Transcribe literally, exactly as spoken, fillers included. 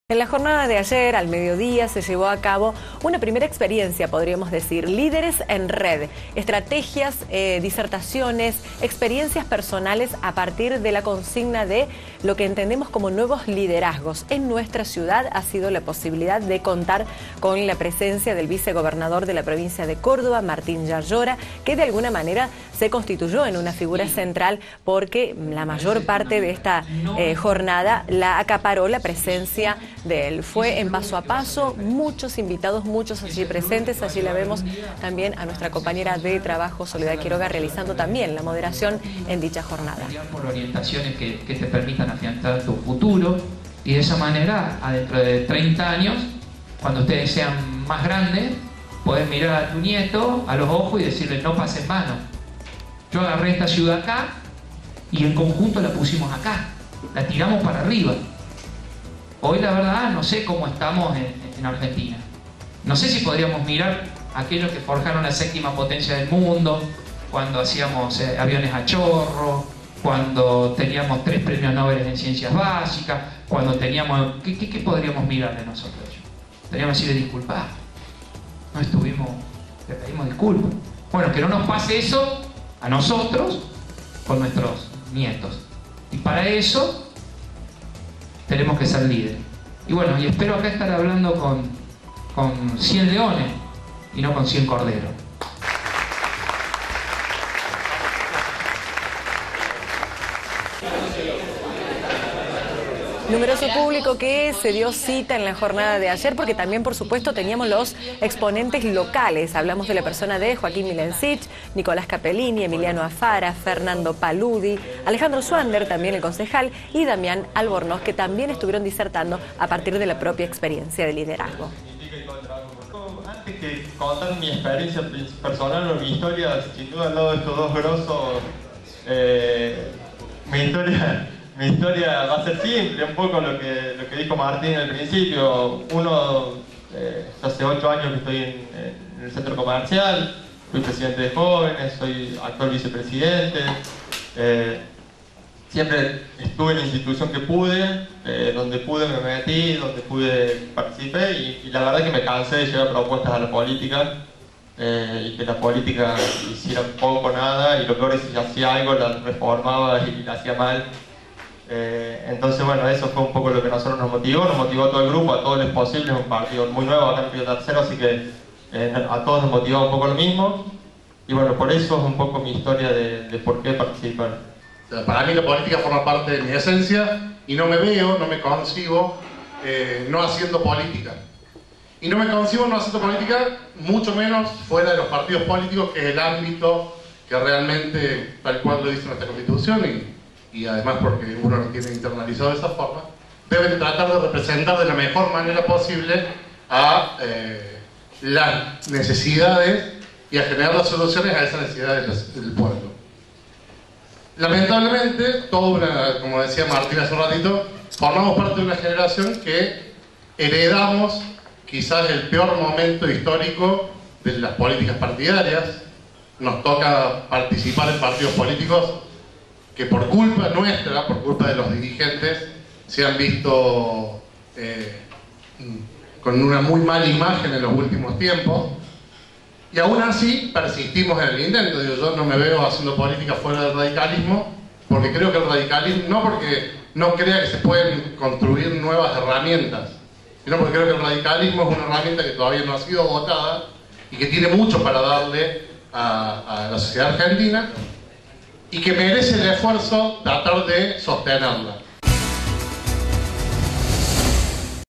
En la jornada de ayer, al mediodía, se llevó a cabo una primera experiencia, podríamos decir, líderes en red, estrategias, eh, disertaciones, experiencias personales a partir de la consigna de lo que entendemos como nuevos liderazgos. En nuestra ciudad ha sido la posibilidad de contar con la presencia del vicegobernador de la provincia de Córdoba, Martín Yarlora, que de alguna manera se constituyó en una figura central porque la mayor parte de esta eh, jornada la acaparó la presencia de él. Fue en paso a paso, muchos invitados, muchos allí presentes. Allí la vemos también a nuestra compañera de trabajo, Soledad Quiroga, realizando también la moderación en dicha jornada. Por orientaciones que, que te permitan afianzar tu futuro y de esa manera, a dentro de treinta años, cuando ustedes sean más grandes, podés mirar a tu nieto a los ojos y decirle: no pases mano. Yo agarré esta ciudad acá y en conjunto la pusimos acá, la tiramos para arriba. Hoy la verdad no sé cómo estamos en, en Argentina. No sé si podríamos mirar a aquellos que forjaron la séptima potencia del mundo, cuando hacíamos eh, aviones a chorro, cuando teníamos tres premios Nobel en ciencias básicas, cuando teníamos... ¿Qué, qué, qué podríamos mirar de nosotros? Teníamos que decirle: disculpá, no estuvimos, le pedimos disculpas. Bueno, que no nos pase eso a nosotros con nuestros nietos. Y para eso tenemos que ser líderes. Y bueno, y espero acá estar hablando con, con cien leones y no con cien corderos. Numeroso público que se dio cita en la jornada de ayer, porque también, por supuesto, teníamos los exponentes locales. Hablamos de la persona de Joaquín Milencich, Nicolás Capellini, Emiliano Afara, Fernando Paludi, Alejandro Swander, también el concejal, y Damián Albornoz, que también estuvieron disertando a partir de la propia experiencia de liderazgo. Antes que contar mi experiencia personal o mi historia, sin duda al lado de estos dos grosos, eh, mi historia... Mi historia va a ser simple, un poco lo que, lo que dijo Martín al principio. Uno, eh, hace ocho años que estoy en, en el centro comercial, fui presidente de jóvenes, soy actual vicepresidente. Eh, siempre estuve en la institución que pude, eh, donde pude me metí, donde pude participé y, y la verdad que me cansé de llevar propuestas a la política eh, y que la política hiciera poco o nada, y lo peor es que si hacía algo la reformaba y la hacía mal. Eh, entonces bueno, eso fue un poco lo que a nosotros nos motivó, nos motivó a todo el grupo, a todos los posibles, un partido muy nuevo acá en Río Tercero, así que eh, a todos nos motivó un poco lo mismo, y bueno, por eso es un poco mi historia de, de por qué participar. Para mí la política forma parte de mi esencia y no me veo, no me concibo eh, no haciendo política. Y no me concibo no haciendo política, mucho menos fuera de los partidos políticos, que es el ámbito que realmente, tal cual lo dice nuestra Constitución, y y además porque uno lo tiene internalizado de esa forma, deben tratar de representar de la mejor manera posible a eh, las necesidades y a generar las soluciones a esas necesidades del pueblo. Lamentablemente, toda una, como decía Martín hace un ratito, formamos parte de una generación que heredamos quizás el peor momento histórico de las políticas partidarias. Nos toca participar en partidos políticos que por culpa nuestra, por culpa de los dirigentes, se han visto eh, con una muy mala imagen en los últimos tiempos, y aún así persistimos en el intento. Digo, yo no me veo haciendo política fuera del radicalismo, porque creo que el radicalismo, no porque no crea que se pueden construir nuevas herramientas, sino porque creo que el radicalismo es una herramienta que todavía no ha sido votada y que tiene mucho para darle a, a la sociedad argentina, y que merece el esfuerzo tratar de sostenerla.